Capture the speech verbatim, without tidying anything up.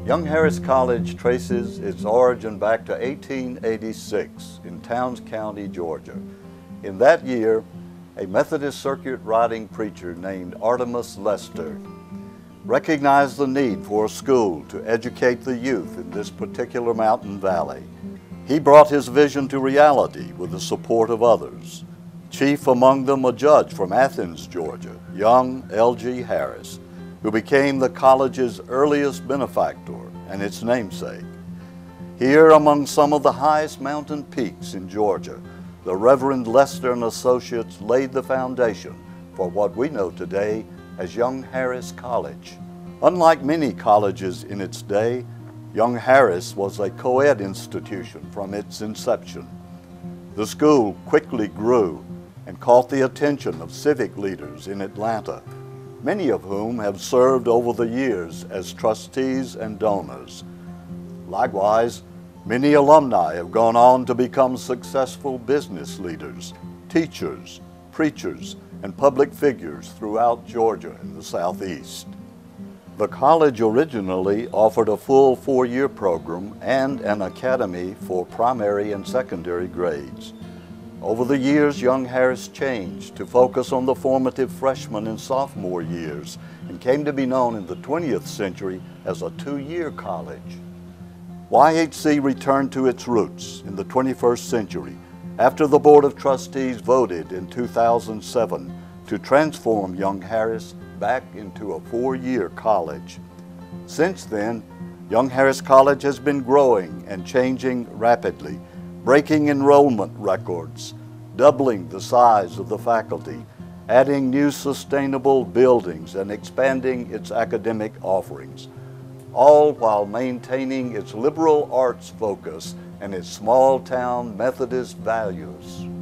Young Harris College traces its origin back to eighteen eighty-six in Towns County, Georgia. In that year, a Methodist circuit riding preacher named Artemus Lester recognized the need for a school to educate the youth in this particular mountain valley. He brought his vision to reality with the support of others. Chief among them a judge from Athens, Georgia, young L G Harris, who became the college's earliest benefactor and its namesake. Here among some of the highest mountain peaks in Georgia, the Reverend Lester and Associates laid the foundation for what we know today as Young Harris College. Unlike many colleges in its day, Young Harris was a co-ed institution from its inception. The school quickly grew and caught the attention of civic leaders in Atlanta, many of whom have served over the years as trustees and donors. Likewise, many alumni have gone on to become successful business leaders, teachers, preachers, and public figures throughout Georgia and the Southeast. The college originally offered a full four-year program and an academy for primary and secondary grades. Over the years, Young Harris changed to focus on the formative freshman and sophomore years and came to be known in the twentieth century as a two-year college. Y H C returned to its roots in the twenty-first century after the Board of Trustees voted in two thousand seven to transform Young Harris back into a four-year college. Since then, Young Harris College has been growing and changing rapidly, breaking enrollment records, doubling the size of the faculty, adding new sustainable buildings, and expanding its academic offerings, all while maintaining its liberal arts focus and its small-town Methodist values.